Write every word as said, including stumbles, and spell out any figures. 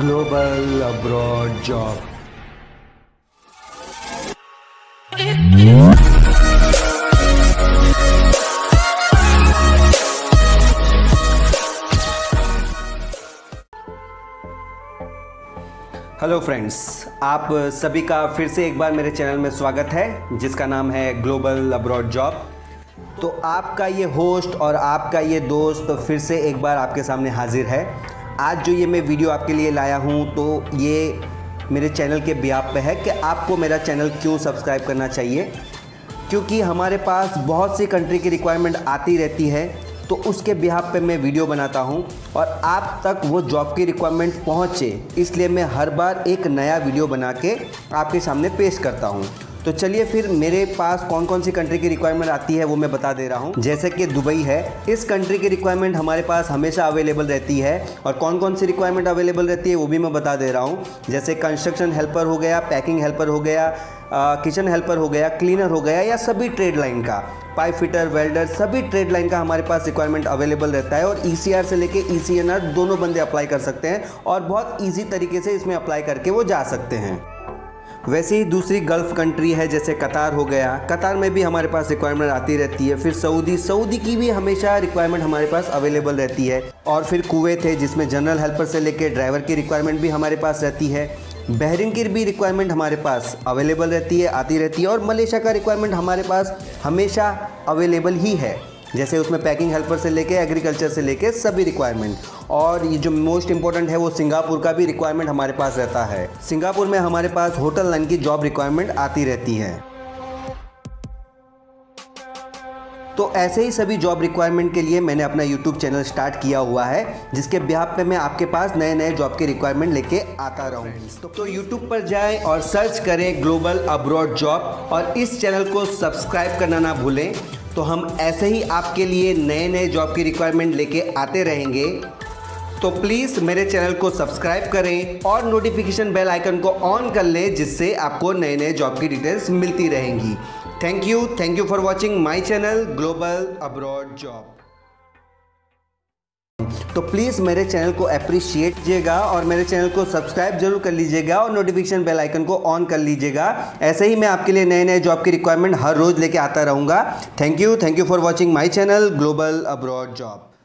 Global Abroad Job। Hello friends, आप सभी का फिर से एक बार मेरे चैनल में स्वागत है जिसका नाम है ग्लोबल अब्रॉड जॉब। तो आपका ये होस्ट और आपका ये दोस्त फिर से एक बार आपके सामने हाजिर है। आज जो ये मैं वीडियो आपके लिए लाया हूँ तो ये मेरे चैनल के बिहाफ पे है कि आपको मेरा चैनल क्यों सब्सक्राइब करना चाहिए, क्योंकि हमारे पास बहुत सी कंट्री की रिक्वायरमेंट आती रहती है। तो उसके बिहाफ पे मैं वीडियो बनाता हूं और आप तक वो जॉब की रिक्वायरमेंट पहुंचे, इसलिए मैं हर बार एक नया वीडियो बना के आपके सामने पेश करता हूं। तो चलिए फिर मेरे पास कौन कौन सी कंट्री की रिक्वायरमेंट आती है वो मैं बता दे रहा हूं। जैसे कि दुबई है, इस कंट्री की रिक्वायरमेंट हमारे पास हमेशा अवेलेबल रहती है। और कौन कौन सी रिक्वायरमेंट अवेलेबल रहती है वो भी मैं बता दे रहा हूं। जैसे कंस्ट्रक्शन हेल्पर हो गया, पैकिंग हेल्पर हो गया, किचन हेल्पर हो गया, क्लीनर हो गया, या सभी ट्रेड लाइन का, पाइप फिटर, वेल्डर, सभी ट्रेड लाइन का हमारे पास रिक्वायरमेंट अवेलेबल रहता है। और ईसीआर से लेके ईसीएनआर दोनों बंदे अप्लाई कर सकते हैं और बहुत इजी तरीके से इसमें अप्लाई करके वो जा सकते हैं। वैसे ही दूसरी गल्फ़ कंट्री है, जैसे कतार हो गया, कतार में भी हमारे पास रिक्वायरमेंट आती रहती है। फिर सऊदी सऊदी की भी हमेशा रिक्वायरमेंट हमारे पास अवेलेबल रहती है। और फिर कुवैत है, जिसमें जनरल हेल्पर से लेके ड्राइवर की रिक्वायरमेंट भी हमारे पास रहती है। बहरीन की भी रिक्वायरमेंट हमारे पास अवेलेबल रहती है, आती रहती है। और मलेशिया का रिक्वायरमेंट हमारे पास हमेशा अवेलेबल ही है, जैसे उसमें पैकिंग हेल्पर से लेके एग्रीकल्चर से लेके सभी रिक्वायरमेंट। और ये जो मोस्ट इंपॉर्टेंट है वो सिंगापुर का भी रिक्वायरमेंट हमारे पास रहता है। सिंगापुर में हमारे पास होटल लाइन की जॉब रिक्वायरमेंट आती रहती है। तो ऐसे ही सभी जॉब रिक्वायरमेंट के लिए मैंने अपना यूट्यूब चैनल स्टार्ट किया हुआ है, जिसके बिहाफ पे मैं आपके पास नए नए जॉब के रिक्वायरमेंट लेके आता रहूँ। तो यूट्यूब पर जाएं और सर्च करें ग्लोबल अब्रॉड जॉब और इस चैनल को सब्सक्राइब करना ना भूलें। तो हम ऐसे ही आपके लिए नए नए जॉब की रिक्वायरमेंट लेके आते रहेंगे। तो प्लीज़ मेरे चैनल को सब्सक्राइब करें और नोटिफिकेशन बेल आइकन को ऑन कर लें, जिससे आपको नए नए जॉब की डिटेल्स मिलती रहेंगी। Thank you thank you for watching my channel global abroad job. तो प्लीज़ मेरे चैनल को अप्रिशिएट कीजिएगा और मेरे चैनल को सब्सक्राइब जरूर कर लीजिएगा और नोटिफिकेशन बेल आइकन को ऑन कर लीजिएगा। ऐसे ही मैं आपके लिए नए नए जॉब की रिक्वायरमेंट हर रोज़ लेके आता रहूँगा। Thank you thank you for watching my channel global abroad job.